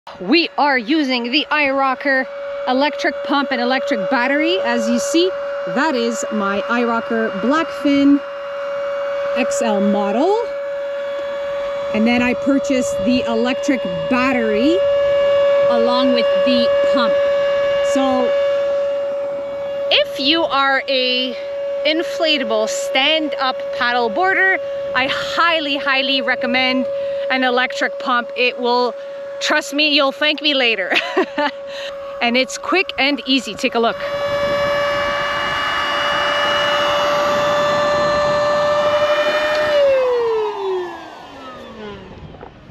We are using the iRocker electric pump and electric battery. As you see, that is my iRocker Blackfin XL model. And then I purchased the electric battery along with the pump. So if you are a inflatable stand-up paddle boarder, I highly recommend an electric pump. It will, trust me, you'll thank me later. And it's quick and easy. Take a look.